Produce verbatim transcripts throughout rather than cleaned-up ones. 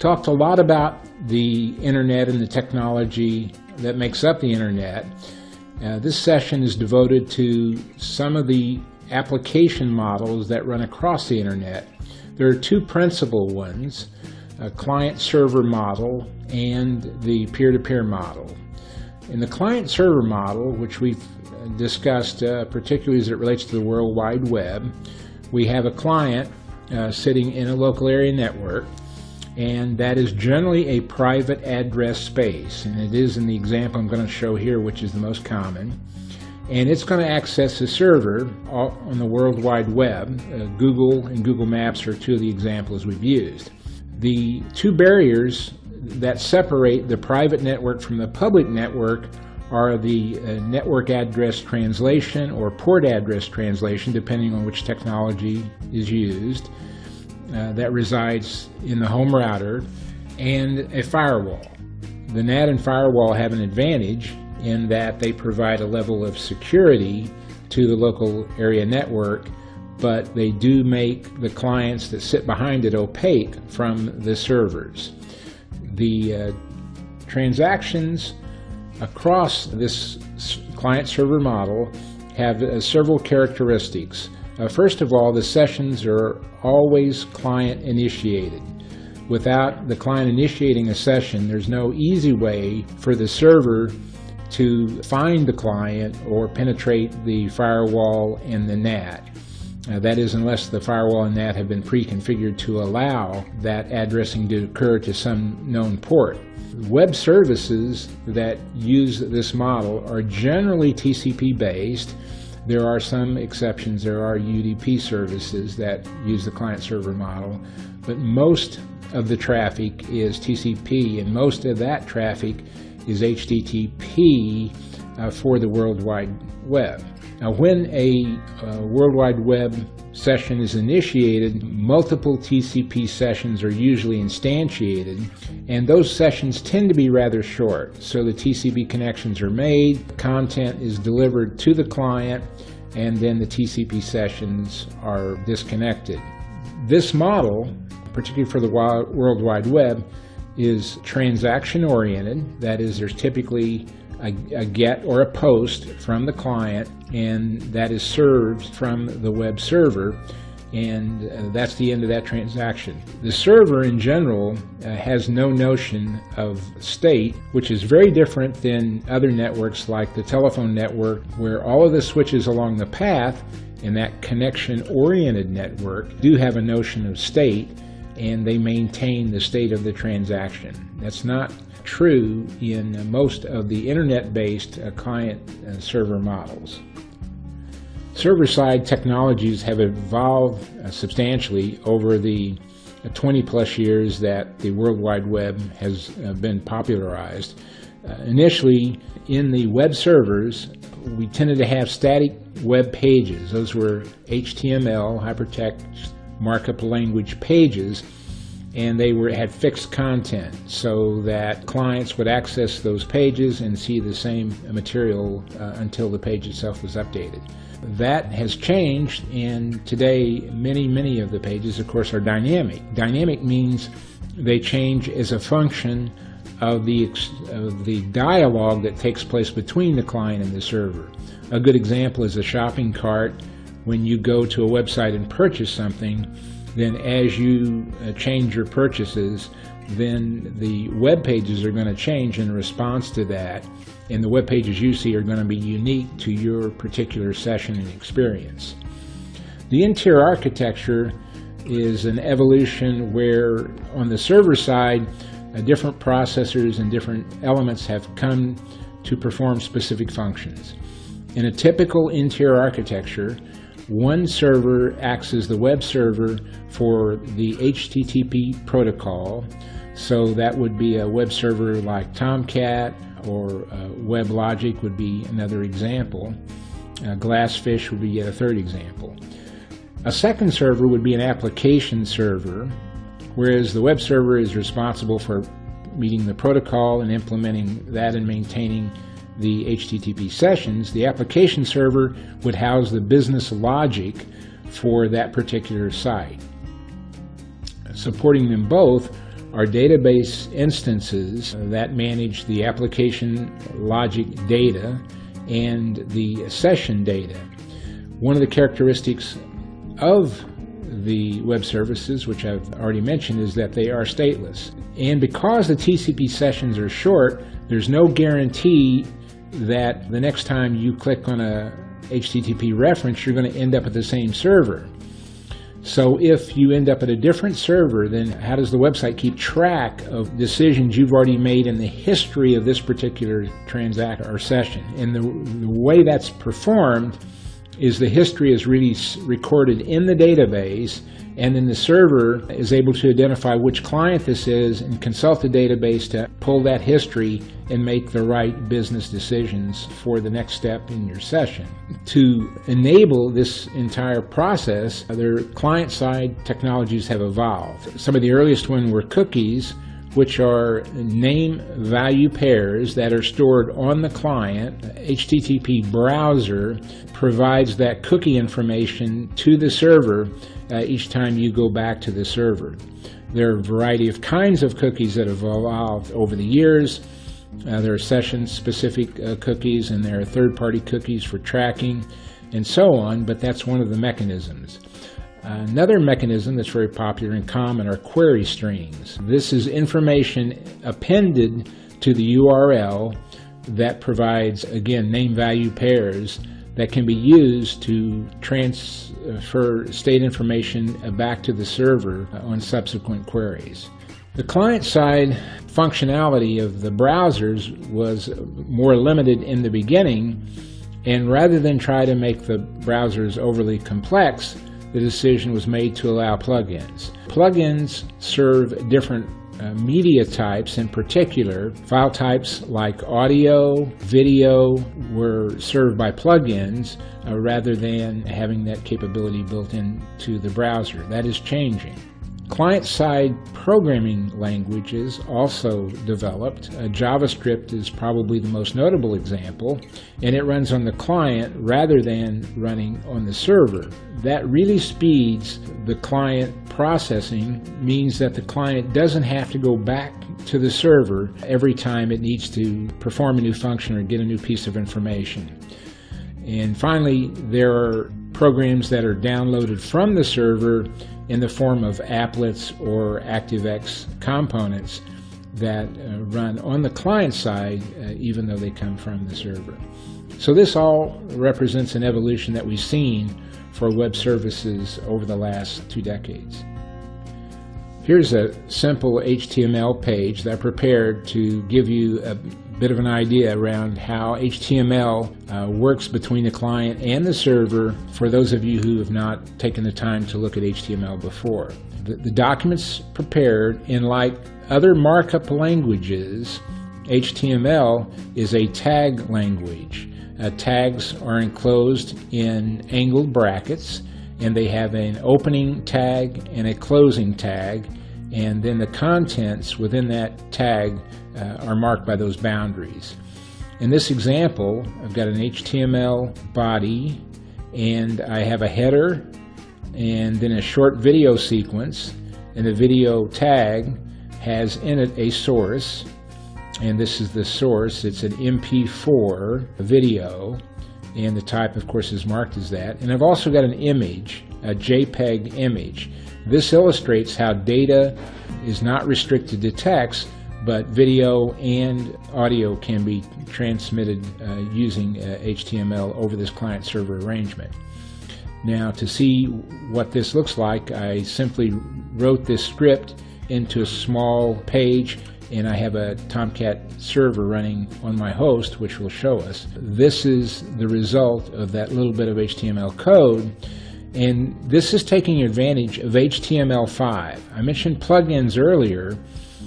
talked a lot about the internet and the technology that makes up the internet. Uh, this session is devoted to some of the application models that run across the internet. There are two principal ones, a client-server model and the peer-to-peer model. In the client-server model, which we've discussed uh, particularly as it relates to the World Wide Web, we have a client uh, sitting in a local area network, and that is generally a private address space, and it is in the example I'm going to show here, which is the most common. And it's going to access a server on the World Wide Web. Uh, Google and Google Maps are two of the examples we've used. The two barriers that separate the private network from the public network are the uh, network address translation or port address translation, depending on which technology is used, uh, that resides in the home router, and a firewall. The N A T and firewall have an advantage in that they provide a level of security to the local area network, but they do make the clients that sit behind it opaque from the servers. The uh, transactions across this client-server model have uh, several characteristics. Uh, first of all, the sessions are always client-initiated. Without the client initiating a session, there's no easy way for the server to find the client or penetrate the firewall and the N A T. Uh, that is, unless the firewall and N A T have been pre-configured to allow that addressing to occur to some known port. Web services that use this model are generally T C P based. There are some exceptions. There are U D P services that use the client-server model, but most of the traffic is T C P, and most of that traffic is H T T P uh, for the World Wide Web. Now, when a uh, World Wide Web session is initiated, multiple T C P sessions are usually instantiated, and those sessions tend to be rather short. So the T C P connections are made, content is delivered to the client, and then the T C P sessions are disconnected. This model, particularly for the World Wide Web, is transaction-oriented. That is, there's typically a, a get or a post from the client, and that is served from the web server, and uh, that's the end of that transaction. The server in general uh, has no notion of state, which is very different than other networks like the telephone network, where all of the switches along the path in that connection-oriented network do have a notion of state, and they maintain the state of the transaction. That's not true in most of the internet-based uh, client-server models. Server-side technologies have evolved uh, substantially over the uh, twenty plus years that the World Wide Web has uh, been popularized. Uh, initially, in the web servers, we tended to have static web pages. Those were H T M L, hypertext markup language pages, and they were had fixed content so that clients would access those pages and see the same material uh, until the page itself was updated. That has changed, and today many, many of the pages, of course, are dynamic. Dynamic means they change as a function of the, of the dialogue that takes place between the client and the server. A good example is a shopping cart. When you go to a website and purchase something, then as you uh, change your purchases, then the web pages are going to change in response to that, and the web pages you see are going to be unique to your particular session and experience. The interior architecture is an evolution where on the server side, uh, different processors and different elements have come to perform specific functions. In a typical interior architecture, one server acts as the web server for the H T T P protocol, so that would be a web server like Tomcat, or uh, WebLogic would be another example. Uh, Glassfish would be yet a third example. A second server would be an application server, whereas the web server is responsible for meeting the protocol and implementing that and maintaining the H T T P sessions. The application server would house the business logic for that particular site. Supporting them both are database instances that manage the application logic data and the session data. One of the characteristics of the web services, which I've already mentioned, is that they are stateless. And because the T C P sessions are short, there's no guarantee that the next time you click on a H T T P reference, you're going to end up at the same server. So if you end up at a different server, then how does the website keep track of decisions you've already made in the history of this particular transaction or session? And the, the way that's performed is the history is really recorded in the database, and then the server is able to identify which client this is and consult the database to pull that history and make the right business decisions for the next step in your session. To enable this entire process, their client-side technologies have evolved. Some of the earliest ones were cookies, which are name-value pairs that are stored on the client. H T T P browser provides that cookie information to the server uh, each time you go back to the server. There are a variety of kinds of cookies that have evolved over the years. Uh, there are session-specific uh, cookies, and there are third-party cookies for tracking, and so on, but that's one of the mechanisms. Another mechanism that's very popular and common are query strings. This is information appended to the U R L that provides, again, name-value pairs that can be used to transfer state information back to the server on subsequent queries. The client-side functionality of the browsers was more limited in the beginning, and rather than try to make the browsers overly complex, the decision was made to allow plugins. Plugins serve different uh, media types. In particular, file types like audio, video were served by plugins uh, rather than having that capability built into the browser. That is changing. Client-side programming languages also developed. Uh, JavaScript is probably the most notable example, and it runs on the client rather than running on the server. That really speeds the client processing, means that the client doesn't have to go back to the server every time it needs to perform a new function or get a new piece of information. And finally, there are programs that are downloaded from the server in the form of applets or ActiveX components that uh, run on the client side, uh, even though they come from the server. So this all represents an evolution that we've seen for web services over the last two decades. Here's a simple H T M L page that I prepared to give you a bit of an idea around how H T M L uh, works between the client and the server for those of you who have not taken the time to look at H T M L before. The, the document's prepared, and like other markup languages, H T M L is a tag language. Uh, tags are enclosed in angled brackets, and they have an opening tag and a closing tag, and then the contents within that tag uh, are marked by those boundaries. In this example, I've got an H T M L body, and I have a header and then a short video sequence, and the video tag has in it a source, and this is the source. It's an M P four video, and the type, of course, is marked as that. And I've also got an image, a JPEG image. This illustrates how data is not restricted to text, but video and audio can be transmitted uh, using uh, H T M L over this client-server arrangement. Now, to see what this looks like, I simply wrote this script into a small page, and I have a Tomcat server running on my host, which will show us. This is the result of that little bit of H T M L code, and this is taking advantage of H T M L five. I mentioned plugins earlier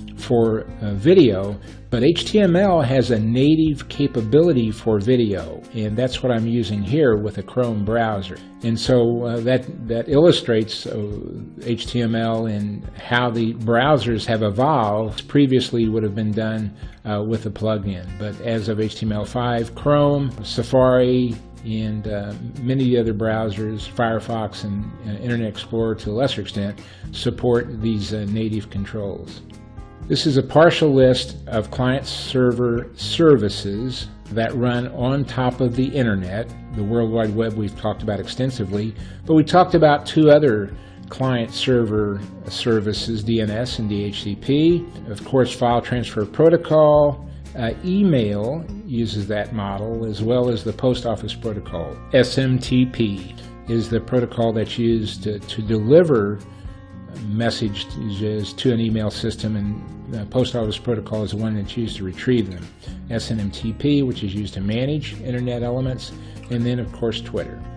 for uh, video, but H T M L has a native capability for video, and that's what I'm using here with a Chrome browser. And so uh, that, that illustrates uh, H T M L and how the browsers have evolved. Previously would have been done uh, with a plugin, but as of H T M L five, Chrome, Safari, and uh, many other browsers, Firefox and uh, Internet Explorer to a lesser extent, support these uh, native controls. This is a partial list of client-server services that run on top of the Internet. The World Wide Web we've talked about extensively, but we talked about two other client-server services, D N S and D H C P. Of course, File Transfer Protocol. Uh, email uses that model, as well as the Post Office Protocol. S M T P is the protocol that's used to, to deliver messages to an email system, and the Post Office Protocol is the one that's used to retrieve them. S N M T P, which is used to manage Internet elements, and then, of course, Twitter.